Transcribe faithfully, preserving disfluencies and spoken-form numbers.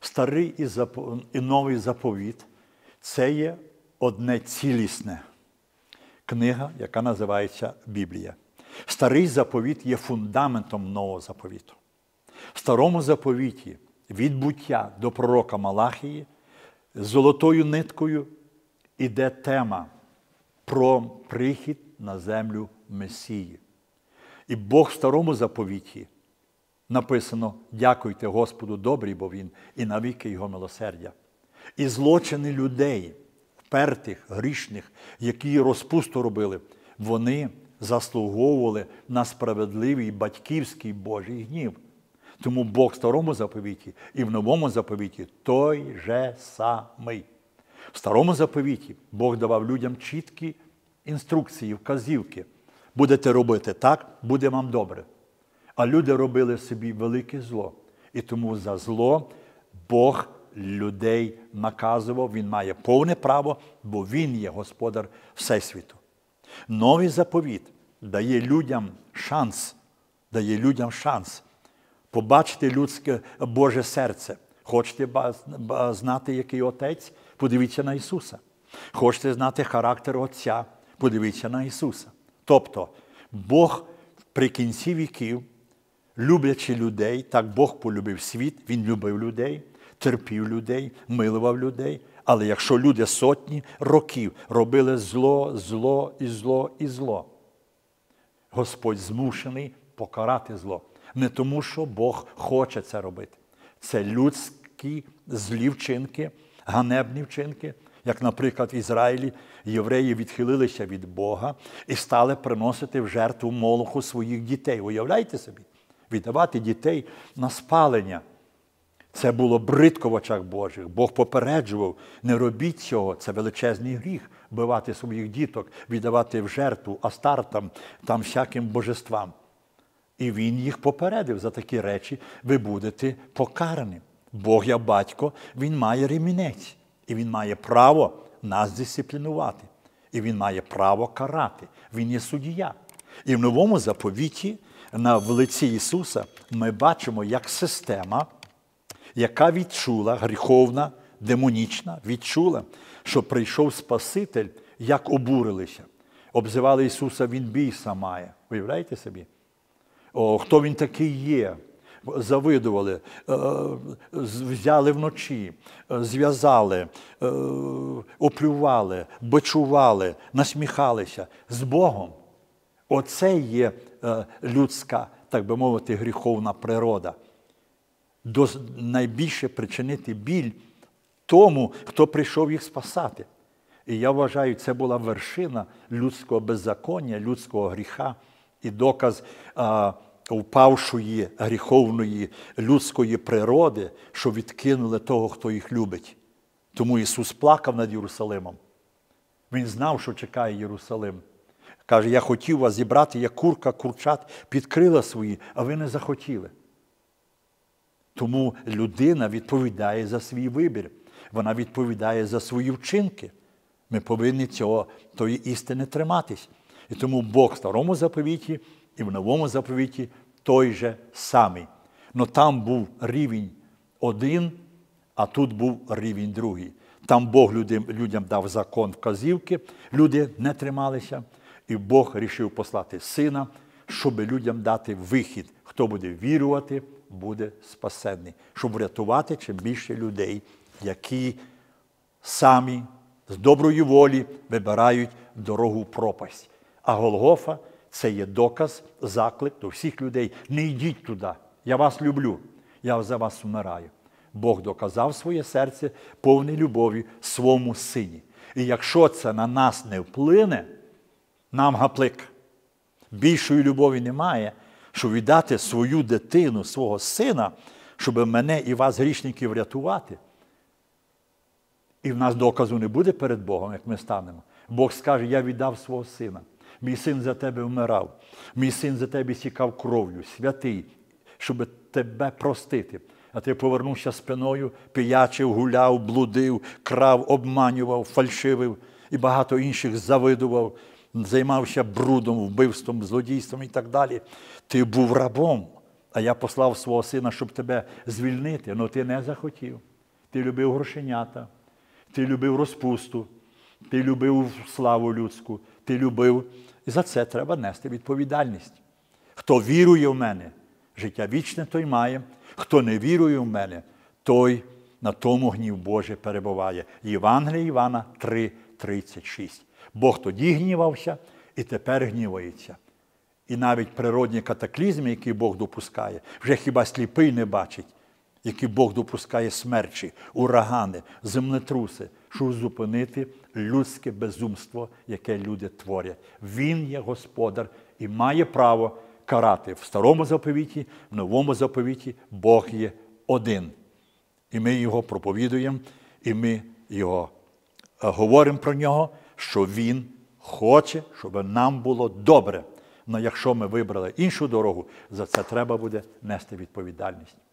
Старий і, запо... і новий заповіт – це є одне цілісне. Книга, яка називається Біблія. Старий заповіт є фундаментом нового заповіту. В старому заповіті від буття до пророка Малахії золотою ниткою іде тема про прихід на землю Месії. І Бог в старому заповіті написано «Дякуйте Господу добрий, бо Він, і навіки Його милосердя». І злочини людей, впертих, грішних, які розпусту робили, вони заслуговували на справедливий батьківський Божий гнів. Тому Бог в старому заповіті і в новому заповіті той же самий. В старому заповіті Бог давав людям чіткі інструкції, вказівки. Будете робити так, буде вам добре. А люди робили собі велике зло. І тому за зло Бог людей наказував, Він має повне право, бо Він є господар Всесвіту. Новий заповіт дає людям шанс, дає людям шанс побачити людське Боже серце. Хочете знати, який Отець? Подивіться на Ісуса. Хочете знати характер Отця? Подивіться на Ісуса. Тобто, Бог при кінці віків, люблячи людей, так Бог полюбив світ, Він любив людей, терпів людей, милував людей. Але якщо люди сотні років робили зло, зло і зло і зло, Господь змушений покарати зло. Не тому, що Бог хоче це робити. Це людські злі вчинки, ганебні вчинки. Як, наприклад, в Ізраїлі євреї відхилилися від Бога і стали приносити в жертву Молоху своїх дітей. Уявляєте собі? Віддавати дітей на спалення. Це було бридко в очах Божих. Бог попереджував, не робіть цього, це величезний гріх, вбивати своїх діток, віддавати в жертву астартам, там всяким божествам. І Він їх попередив, за такі речі ви будете покарані. Бог, як батько, Він має ремінець. І Він має право нас дисциплінувати. І Він має право карати. Він є суддя. І в новому заповіті, на, в лиці Ісуса, ми бачимо, як система, яка відчула, гріховна, демонічна, відчула, що прийшов Спаситель, як обурилися. Обзивали Ісуса, Він біса має. Уявляєте собі? О, хто Він такий є? Завидували, взяли вночі, зв'язали, оплювали, бичували, насміхалися з Богом. Оце є людська, так би мовити, гріховна природа. До, найбільше причинити біль тому, хто прийшов їх спасати. І я вважаю, це була вершина людського беззаконня, людського гріха і доказ а, впавшої гріховної людської природи, що відкинули того, хто їх любить. Тому Ісус плакав над Єрусалимом. Він знав, що чекає Єрусалим. Каже, я хотів вас зібрати, як курка курчат під крила свої, а ви не захотіли. Тому людина відповідає за свій вибір. Вона відповідає за свої вчинки. Ми повинні цього, тої істини триматись. І тому Бог в старому заповіті і в новому заповіті той же самий. Но там був рівень один, а тут був рівень другий. Там Бог людям, людям дав закон вказівки, люди не трималися, і Бог рішив послати Сина, щоб людям дати вихід. Хто буде вірувати, буде спасенний. Щоб врятувати чим більше людей, які самі з доброї волі вибирають дорогу в пропасть. А Голгофа – це є доказ, заклик до всіх людей. Не йдіть туди, я вас люблю, я за вас вмираю. Бог доказав своє серце повне любові своєму Сині. І якщо це на нас не вплине, нам гаплик. Більшої любові немає, щоб віддати свою дитину, свого сина, щоб мене і вас, грішників, врятувати. І в нас доказу не буде перед Богом, як ми станемо. Бог скаже, я віддав свого сина. Мій син за тебе вмирав. Мій син за тебе сікав кров'ю, святий, щоб тебе простити. А ти повернувся спиною, пиячив, гуляв, блудив, крав, обманював, фальшивив і багато інших завидував, займався брудом, вбивством, злодійством і так далі. Ти був рабом, а я послав свого сина, щоб тебе звільнити, але ти не захотів. ти любив грошенята, ти любив розпусту, ти любив славу людську, ти любив. І за це треба нести відповідальність. Хто вірує в мене, життя вічне той має. Хто не вірує в мене, той на тому гнів Божий перебуває. Євангеліє Івана три тридцять шість. Бог тоді гнівався і тепер гнівається. І навіть природні катаклізми, які Бог допускає, вже хіба сліпий не бачить, які Бог допускає смерчі, урагани, землетруси, щоб зупинити людське безумство, яке люди творять. Він є Господар і має право карати. В старому заповіті, в новому заповіті Бог є один. І ми його проповідуємо, і ми його говоримо про нього, що він хоче, щоб нам було добре. Але якщо ми вибрали іншу дорогу, за це треба буде нести відповідальність.